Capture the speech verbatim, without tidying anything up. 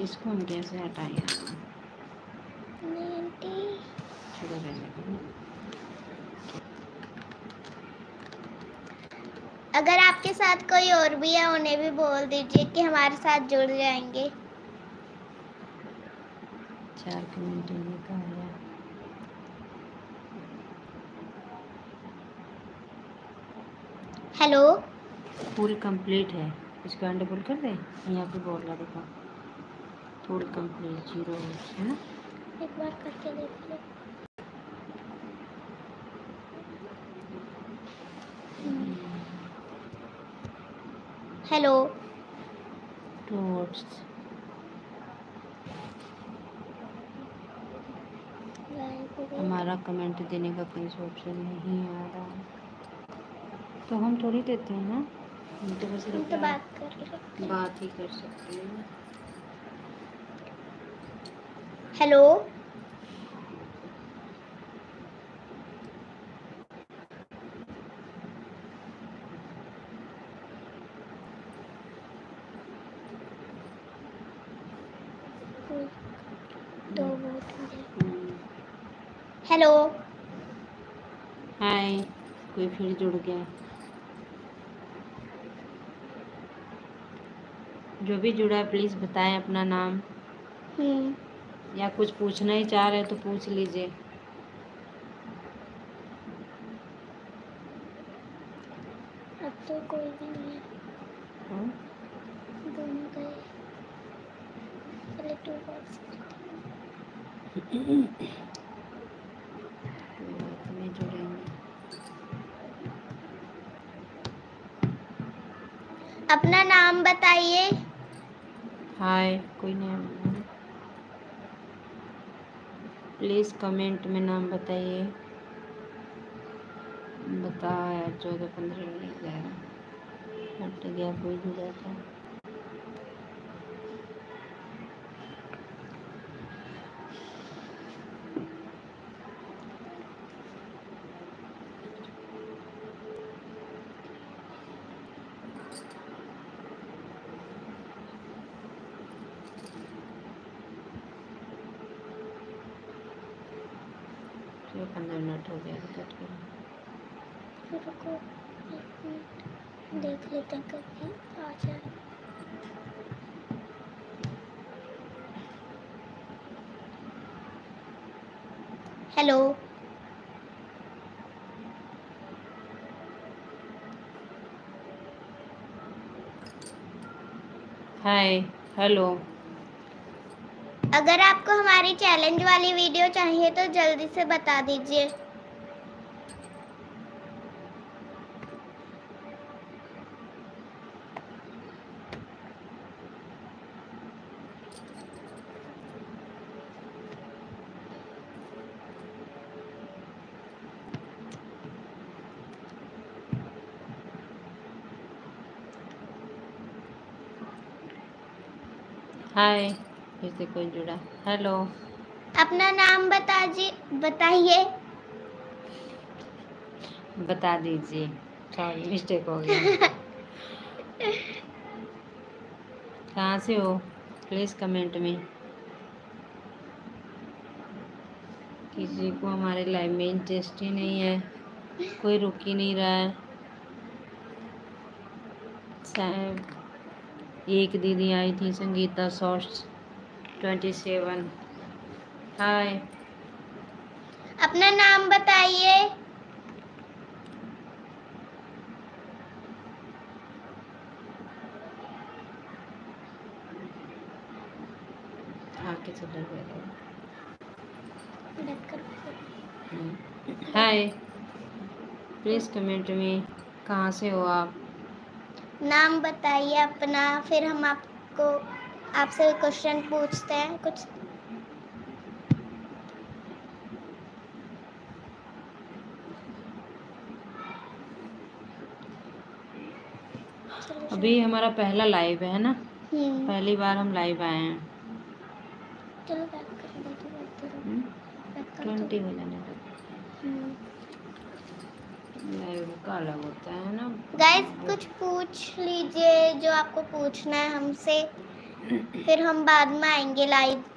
इसको हम कैसे हटाएंगे? छोड़ो रहने दो। अगर आपके साथ कोई और भी है उन्हें भी बोल दीजिए कि हमारे साथ जुड़ जाएंगे। चार कमेंट ये का आया। हेलो, फुल कंप्लीट है, इसको एंड कर दे। यहाँ पे बोल रहा देखो फुल कंप्लीट जीरो है ना। एक बार करके देख लो। हेलो, टूवर्ड्स हमारा कमेंट देने का कोई ऑप्शन नहीं आ रहा, तो हम थोड़ी देते हैं ना, हम तो बस हम तो बात कर रहे बात ही कर सकते हैं। हेलो, दो वोट मिले। हेलो, हाय, कोई फिर जुड़ गया। जो भी जुड़ा है प्लीज़ बताएं अपना नाम, हम्म या कुछ पूछना ही चाह रहे तो पूछ लीजिए। अब तो कोई भी नहीं है, हाँ? दोनों गए। पहले टू बॉक्स कोई बात नहीं, जुड़ेंगे। अपना नाम बताइए। हाय, कोई नाम प्लीज़ कमेंट में नाम बताइए। बता यार, चौदह पंद्रह ग्यारह हट गया, कोई जुड़ा था। पंद्रह मिनट हो गया, कट करो। रुको एक मिनट, देख लेते हैं कभी आ जाए। Hello, hi, hello. अगर आपको हमारी चैलेंज वाली वीडियो चाहिए तो जल्दी से बता दीजिए। हाय, फिर से कोई जुड़ा। हेलो, अपना नाम बता जी बताइए। बता दीजिए, सॉरी मिस्टेक हो गया। कहाँ से हो प्लीज़ कमेंट में। किसी को हमारे लाइव में इंटरेस्ट ही नहीं है, कोई रुक ही नहीं रहा है। एक दीदी आई थी, Sangeeta shorts twenty seven. Hi, अपना नाम बताइए। आके चला गया। हम्म, हाय, प्लीज़ कमेंट में कहाँ से हो आप। नाम बताइए अपना, फिर हम आपको आपसे क्वेश्चन पूछते हैं कुछ। अभी हमारा पहला लाइव है ना, पहली बार हम लाइव आए हैं। चलो बैक कर दो, ट्वेंटी हो जाने तक लाइव का अलग होता है ना। गाइस कुछ पूछ लीजिए जो आपको पूछना है हमसे। फिर हम बाद में आएंगे लाइव।